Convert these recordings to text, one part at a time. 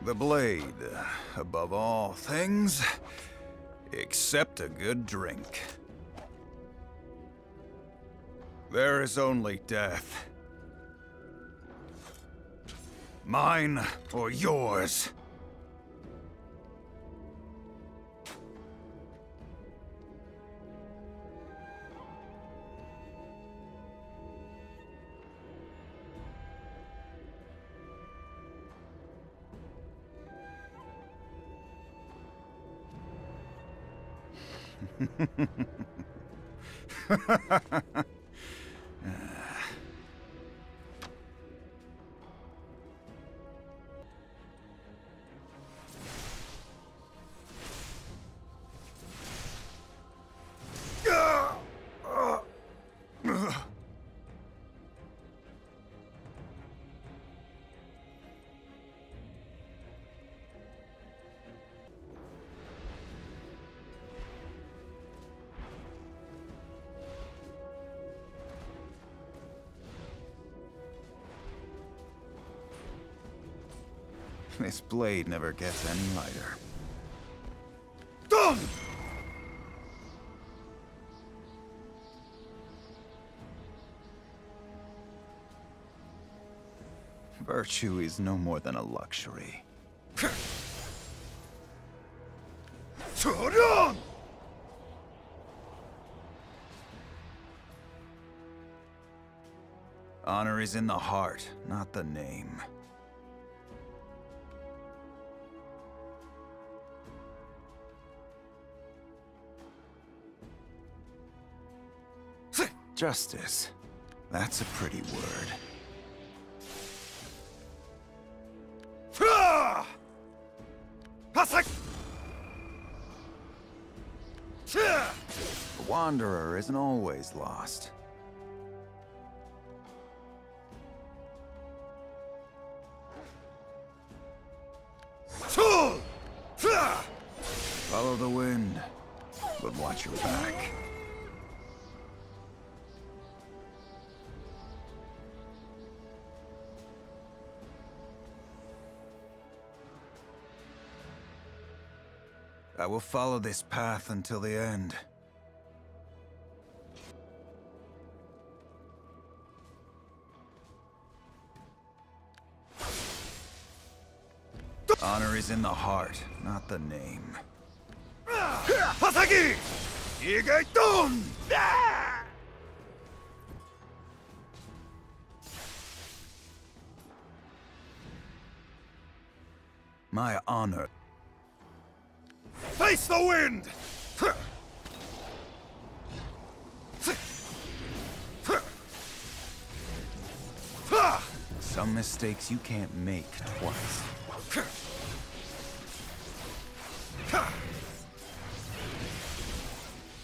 The blade, above all things, except a good drink. There is only death. Mine or yours. This blade never gets any lighter. Done! Virtue is no more than a luxury. Honor is in the heart, not the name. Justice. That's a pretty word. The Wanderer isn't always lost. Follow the wind, but watch your back. I will follow this path until the end. Honor is in the heart, not the name. Hasagi! Igaiton! My honor. Face the wind! Some mistakes you can't make twice.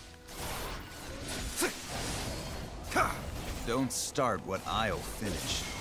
Don't start what I'll finish.